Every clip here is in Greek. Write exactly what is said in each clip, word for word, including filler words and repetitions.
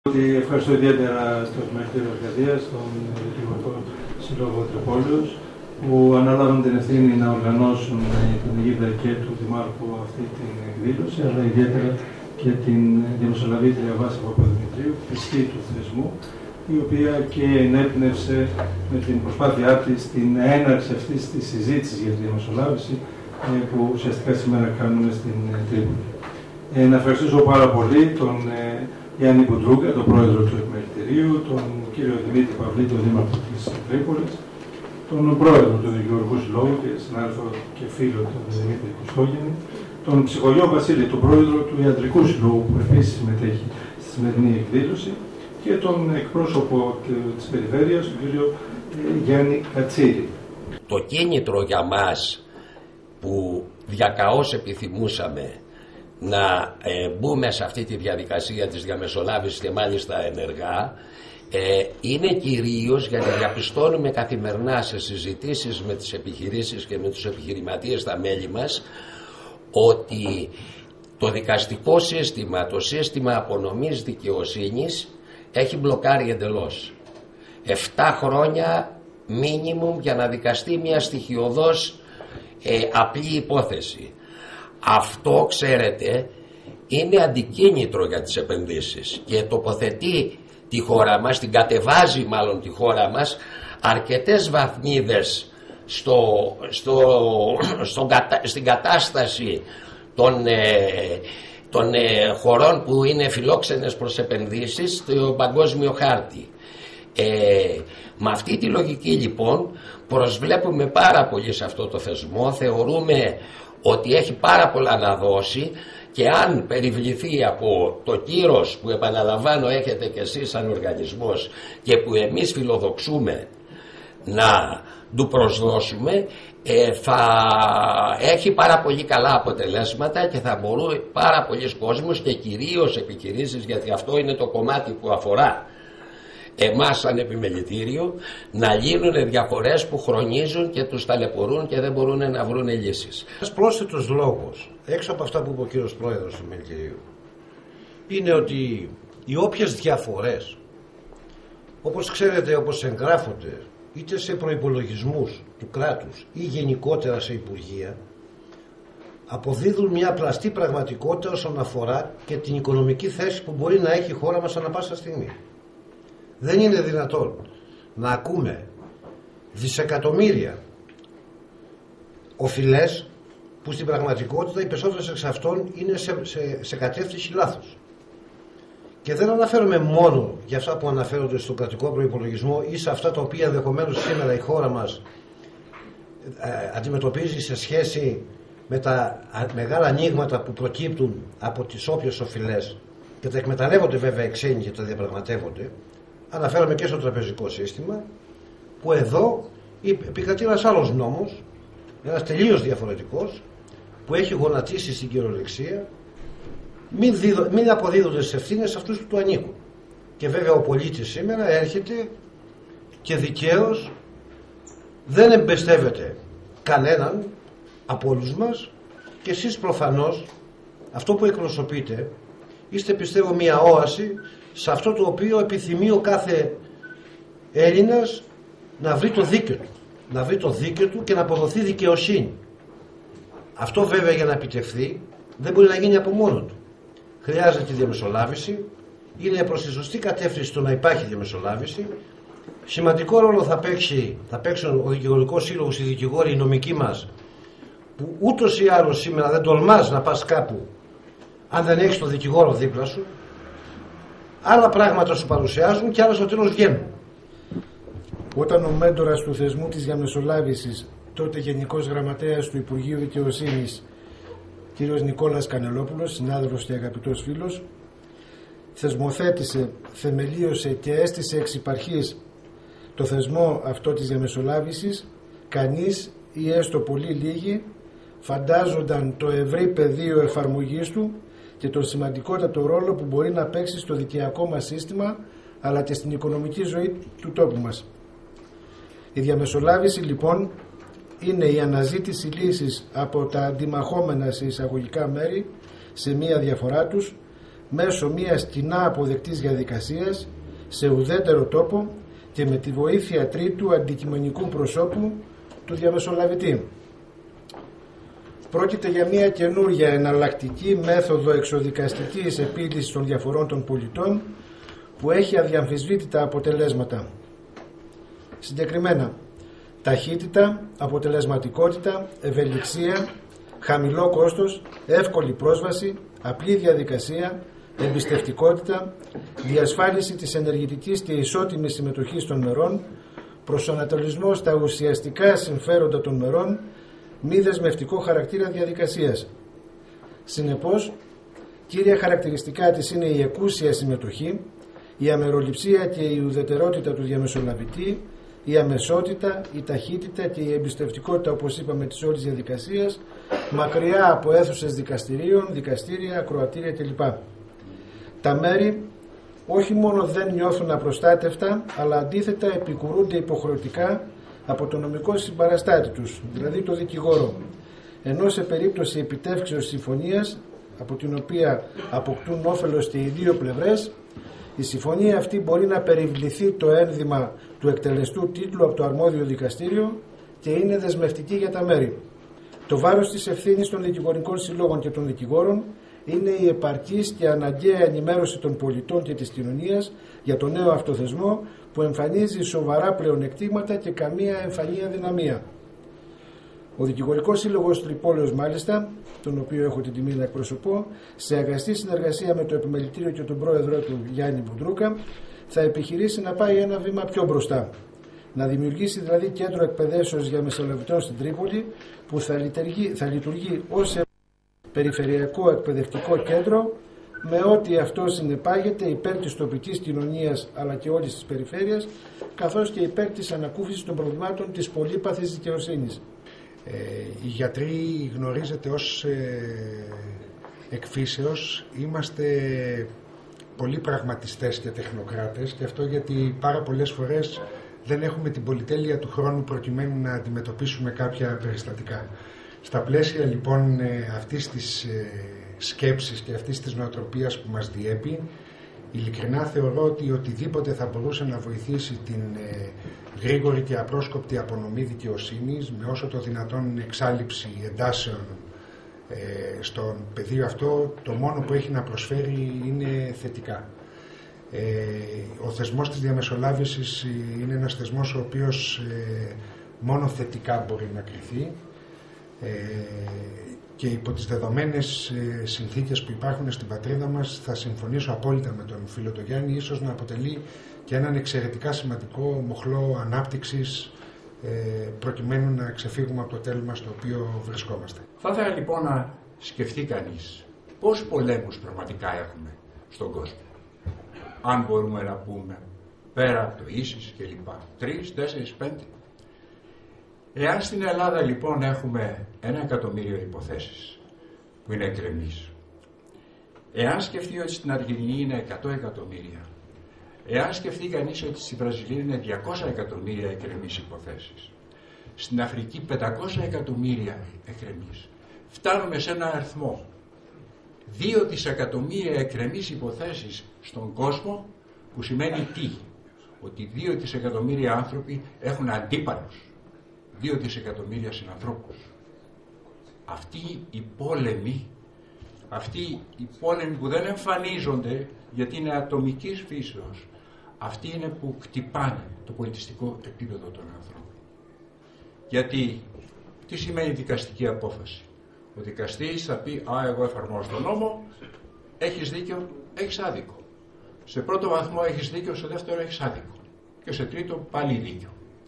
Ότι ευχαριστώ ιδιαίτερα στο Επιμελητήριο Εργασίας, τον Δικηγορικό Σύλλογο Τρεπόλεως, που ανάλαβαν την ευθύνη να οργανώσουν την αιγίδα και του Δημάρχου αυτή την εκδήλωση, αλλά ιδιαίτερα και την διαμεσολαβήτρια Βάση Παπαδημητρίου, πιστή του θεσμού, η οποία και ενέπνευσε με την προσπάθειά της την έναρξη αυτής της συζήτησης για τη διαμεσολάβηση που ουσιαστικά σήμερα κάνουμε στην Τρίπολη. Ε, να ευχαριστήσω πάρα πολύ τον ε, Γιάννη Μπουντρούγκα, τον πρόεδρο του Επιμελητηρίου, τον κύριο Δημήτρη Παυλή, τον δήμαρχο της Τρίπολης, τον πρόεδρο του Δικηγορικού Συλλόγου και συνάδελφο και φίλο τον Δημήτρη Κουστόγεννη, τον ψυχογειό Βασίλη, τον πρόεδρο του Ιατρικού Συλλόγου που επίσης συμμετέχει στη σημερινή εκδήλωση, και τον εκπρόσωπο της περιφέρειας, τον κύριο Γιάννη Κατσίρη. Το κίνητρο για μας που διακαώς επιθυμούσαμε να ε, μπούμε σε αυτή τη διαδικασία της διαμεσολάβησης και μάλιστα ενεργά, ε, είναι κυρίως γιατί διαπιστώνουμε καθημερινά σε συζητήσεις με τις επιχειρήσεις και με τους επιχειρηματίες στα μέλη μας ότι το δικαστικό σύστημα, το σύστημα απονομής δικαιοσύνης έχει μπλοκάρει εντελώς. Εφτά χρόνια μίνιμουμ για να δικαστεί μια στοιχειωδώς ε, απλή υπόθεση. Αυτό, ξέρετε, είναι αντικίνητρο για τις επενδύσεις και τοποθετεί τη χώρα μας, την κατεβάζει μάλλον τη χώρα μας αρκετές βαθμίδες στο, στο, στο, στην κατάσταση των, ε, των ε, χωρών που είναι φιλόξενες προς επενδύσεις στο παγκόσμιο χάρτη. Ε, με αυτή τη λογική λοιπόν προσβλέπουμε πάρα πολύ σε αυτό το θεσμό, θεωρούμε ότι έχει πάρα πολλά να δώσει και αν περιβληθεί από το κύρος που επαναλαμβάνω έχετε και εσείς σαν οργανισμός και που εμείς φιλοδοξούμε να του προσδώσουμε, ε, θα έχει πάρα πολύ καλά αποτελέσματα και θα μπορούν πάρα πολλοί κόσμος και κυρίως επιχειρήσεις, γιατί αυτό είναι το κομμάτι που αφορά εμάς σαν επιμελητήριο, να λύνουν διαφορές που χρονίζουν και τους ταλαιπωρούν και δεν μπορούν να βρουν λύσεις. Ένας πρόσθετος λόγος, έξω από αυτά που είπε ο κύριος Πρόεδρος του Επιμελητηρίου, είναι ότι οι όποιες διαφορές, όπως ξέρετε, όπως εγγράφονται είτε σε προϋπολογισμούς του κράτους ή γενικότερα σε υπουργεία, αποδίδουν μια πλαστή πραγματικότητα όσον αφορά και την οικονομική θέση που μπορεί να έχει η χώρα μας ανά πάσα στιγμή. Δεν είναι δυνατόν να ακούμε δισεκατομμύρια οφειλές που στην πραγματικότητα οι περισσότερες εξ αυτών είναι σε, σε, σε κατεύθυνση λάθος. Και δεν αναφέρομαι μόνο για αυτά που αναφέρονται στον κρατικό προϋπολογισμό ή σε αυτά τα οποία ενδεχομένως σήμερα η χώρα μας ε, αντιμετωπίζει σε σχέση με τα μεγάλα ανοίγματα που προκύπτουν από τις όποιες οφειλές και τα εκμεταλλεύονται βέβαια οι ξένοι και τα διαπραγματεύονται. Αναφέρομαι και στο τραπεζικό σύστημα, που εδώ επικρατεί ένας άλλος νόμος, ένας τελείως διαφορετικός, που έχει γονατίσει στην κυριολεξία, μην, δίδω, μην αποδίδονται τις ευθύνες σε αυτούς που του ανήκουν. Και βέβαια ο πολίτης σήμερα έρχεται και δικαίως δεν εμπιστεύεται κανέναν από όλους μας, και εσείς προφανώς αυτό που εκπροσωπείτε είστε, πιστεύω, μια όαση σε αυτό το οποίο επιθυμεί ο κάθε Έλληνας να βρει το δίκαιο του, να βρει το δίκαιο του και να αποδοθεί δικαιοσύνη. Αυτό βέβαια για να επιτευχθεί δεν μπορεί να γίνει από μόνο του. Χρειάζεται τη διαμεσολάβηση, είναι προς τη σωστή κατεύθυνση το να υπάρχει διαμεσολάβηση. Σημαντικό ρόλο θα, παίξει, θα παίξουν ο Δικηγορικός Σύλλογος, οι δικηγόροι, οι νομικοί μας, που ούτως ή άλλως σήμερα δεν τολμάς να πας κάπου αν δεν έχεις τον δικηγόρο δίπλα σου. Άλλα πράγματα σου παρουσιάζουν και άλλα στο τέλος βγαίνουν. Όταν ο μέντορας του θεσμού της διαμεσολάβησης, τότε Γενικός Γραμματέας του Υπουργείου Δικαιοσύνης, κ. Νικόλας Κανελόπουλος, συνάδελφος και αγαπητός φίλος, θεσμοθέτησε, θεμελίωσε και έστησε εξ υπαρχής το θεσμό αυτό της διαμεσολάβησης, κανείς ή έστω πολύ λίγοι φαντάζονταν το ευρύ πεδίο εφαρμογής του και τον σημαντικότατο ρόλο που μπορεί να παίξει στο δικαιακό μας σύστημα αλλά και στην οικονομική ζωή του τόπου μας. Η διαμεσολάβηση λοιπόν είναι η αναζήτηση λύσης από τα αντιμαχόμενα σε εισαγωγικά μέρη σε μία διαφορά τους, μέσω μιας κοινά αποδεκτής διαδικασίας σε ουδέτερο τόπο και με τη βοήθεια τρίτου αντικειμενικού προσώπου του διαμεσολαβητή. Πρόκειται για μια καινούργια εναλλακτική μέθοδο εξοδικαστικής επίλυσης των διαφορών των πολιτών που έχει αδιαμφισβήτητα αποτελέσματα. Συγκεκριμένα, ταχύτητα, αποτελεσματικότητα, ευελιξία, χαμηλό κόστος, εύκολη πρόσβαση, απλή διαδικασία, εμπιστευτικότητα, διασφάλιση της ενεργητικής και ισότιμης συμμετοχής των μερών, προσανατολισμό στα ουσιαστικά συμφέροντα των μερών, μη δεσμευτικό χαρακτήρα διαδικασίας. Συνεπώς, κύρια χαρακτηριστικά της είναι η εκούσια συμμετοχή, η αμεροληψία και η ουδετερότητα του διαμεσολαβητή, η αμεσότητα, η ταχύτητα και η εμπιστευτικότητα, όπως είπαμε, της όλης διαδικασίας, μακριά από αίθουσες δικαστηρίων, δικαστήρια, ακροατήρια κλπ. Τα μέρη όχι μόνο δεν νιώθουν απροστάτευτα, αλλά αντίθετα επικουρούνται υποχρεωτικά από το νομικό συμπαραστάτη τους, δηλαδή το δικηγόρο, ενώ σε περίπτωση επιτεύξεως συμφωνίας, από την οποία αποκτούν όφελος και οι δύο πλευρές, η συμφωνία αυτή μπορεί να περιβληθεί το ένδυμα του εκτελεστού τίτλου από το αρμόδιο δικαστήριο και είναι δεσμευτική για τα μέρη. Το βάρος της ευθύνης των δικηγορικών συλλόγων και των δικηγόρων είναι η επαρκής και αναγκαία ενημέρωση των πολιτών και της κοινωνίας για το νέο αυτοθεσμό που εμφανίζει σοβαρά πλεονεκτήματα και καμία εμφανή αδυναμία. Ο Δικηγορικός Σύλλογος Τρυπόλεως, μάλιστα, τον οποίο έχω την τιμή να εκπροσωπώ, σε αγαστή συνεργασία με το Επιμελητήριο και τον πρόεδρό του Γιάννη Μπουντρούκα, θα επιχειρήσει να πάει ένα βήμα πιο μπροστά. Να δημιουργήσει δηλαδή κέντρο εκπαιδεύσεως για μεσολαβητών στην Τρίπολη, που θα λειτουργεί, θα λειτουργεί ως περιφερειακό εκπαιδευτικό κέντρο, με ό,τι αυτό συνεπάγεται υπέρ της τοπικής κοινωνίας αλλά και όλης της περιφέρειας, καθώς και υπέρ της ανακούφισης των προβλημάτων της πολύπαθης δικαιοσύνης. Ε, οι γιατροί, γνωρίζετε, ως ε, εκφύσεως είμαστε πολύ πραγματιστές και τεχνοκράτες, και αυτό γιατί πάρα πολλές φορές δεν έχουμε την πολυτέλεια του χρόνου προκειμένου να αντιμετωπίσουμε κάποια περιστατικά. Στα πλαίσια λοιπόν αυτής της ε, σκέψης και αυτής της νοοτροπίας που μας διέπει, ειλικρινά θεωρώ ότι οτιδήποτε θα μπορούσε να βοηθήσει την ε, γρήγορη και απρόσκοπτη απονομή δικαιοσύνης, με όσο το δυνατόν εξάλειψη εντάσεων ε, στον πεδίο αυτό, το μόνο που έχει να προσφέρει είναι θετικά. Ε, ο θεσμός της διαμεσολάβησης είναι ένας θεσμός ο οποίος ε, μόνο θετικά μπορεί να κριθεί, ε, και υπό τις δεδομένες ε, συνθήκες που υπάρχουν στην πατρίδα μας θα συμφωνήσω απόλυτα με τον φίλο τον Γιάννη, ίσως να αποτελεί και έναν εξαιρετικά σημαντικό μοχλό ανάπτυξης ε, προκειμένου να ξεφύγουμε από το τέλμα στο οποίο βρισκόμαστε. Θα ήθελα λοιπόν να σκεφτεί κανείς πόσους πολέμους πραγματικά έχουμε στον κόσμο. Αν μπορούμε να πούμε πέρα από το ίσις και λοιπά, τρεις, τέσσερις, πέντε. Εάν στην Ελλάδα λοιπόν έχουμε ένα εκατομμύριο υποθέσεις που είναι εκκρεμείς, εάν σκεφτεί ότι στην Αργεντινή είναι εκατό εκατομμύρια, εάν σκεφτεί κανείς ότι στη Βραζιλία είναι διακόσια εκατομμύρια εκκρεμείς υποθέσεις, στην Αφρική πεντακόσια εκατομμύρια εκκρεμείς, φτάνουμε σε ένα αριθμό δύο δισεκατομμύρια εκκρεμείς υποθέσεις στον κόσμο, που σημαίνει τι? Ότι δύο δισεκατομμύρια άνθρωποι έχουν αντίπαλους, δύο δισεκατομμύρια συνανθρώπους. Αυτοί οι πόλεμοι, αυτοί οι πόλεμοι που δεν εμφανίζονται γιατί είναι ατομικής φύσεως, αυτοί είναι που χτυπάνε το πολιτιστικό επίπεδο των ανθρώπων. Γιατί τι σημαίνει δικαστική απόφαση? Ο δικαστής θα πει, α, εγώ εφαρμόζω τον νόμο, έχεις δίκιο, έχεις άδικο. Σε πρώτο βαθμό έχεις δίκιο, σε δεύτερο έχεις άδικο. Και σε τρίτο πάλι δίκιο.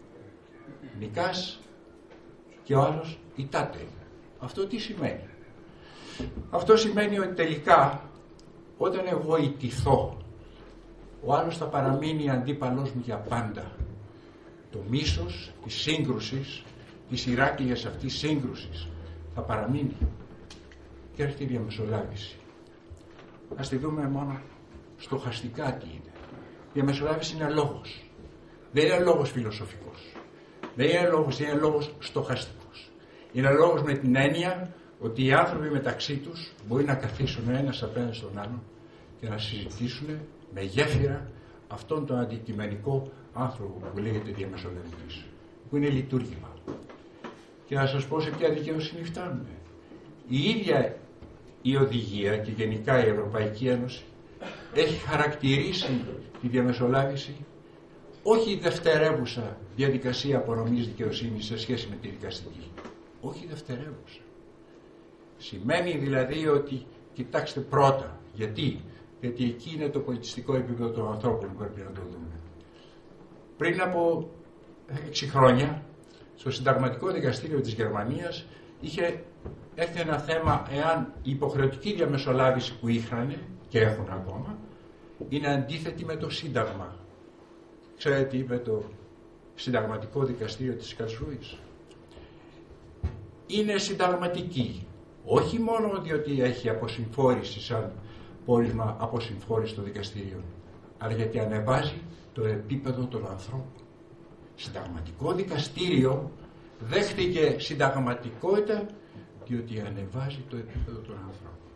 Νικάς και ο άλλος ητάται. Αυτό τι σημαίνει? Αυτό σημαίνει ότι τελικά όταν εγώ ητηθώ, ο άλλος θα παραμείνει αντίπαλός μου για πάντα. Το μίσος της σύγκρουσης, της Ηράκλειας αυτής σύγκρουσης, θα παραμείνει. Και έρχεται η διαμεσολάβηση. Ας τη δούμε μόνο στοχαστικά τι είναι. Η διαμεσολάβηση είναι λόγος. Δεν είναι λόγος φιλοσοφικός. Δεν είναι λόγος, είναι λόγος στοχαστικός. Είναι λόγος με την έννοια ότι οι άνθρωποι μεταξύ τους μπορεί να καθίσουν ένας απέναντι στον άλλον και και να συζητήσουν με γέφυρα αυτόν τον αντικειμενικό άνθρωπο που λέγεται διαμεσολαβητής, που είναι λειτουργήμα. Και να σας πω σε ποια δικαιοσύνη φτάνουμε. Η ίδια η οδηγία και γενικά η Ευρωπαϊκή Ένωση έχει χαρακτηρίσει τη διαμεσολάβηση όχι δευτερεύουσα διαδικασία απονομής δικαιοσύνης σε σχέση με τη δικαστική. Όχι δευτερεύουσα. Σημαίνει δηλαδή ότι, κοιτάξτε πρώτα, γιατί, γιατί εκεί είναι το πολιτιστικό επίπεδο των ανθρώπων που πρέπει να το δούμε. Πριν από έξι χρόνια, στο Συνταγματικό Δικαστήριο της Γερμανίας είχε έρθει ένα θέμα εάν η υποχρεωτική διαμεσολάβηση που είχαν και έχουν ακόμα είναι αντίθετη με το Σύνταγμα. Ξέρετε τι είπε το Συνταγματικό Δικαστήριο της Καρλσρούης? Είναι συνταγματική. Όχι μόνο διότι έχει αποσυμφόρηση σαν πόρισμα αποσυμφόρηση των δικαστηρίων, αλλά γιατί ανεβάζει το επίπεδο των ανθρώπων. Συνταγματικό Δικαστήριο δέχτηκε συνταγματικότητα διότι ανεβάζει το επίπεδο των ανθρώπων.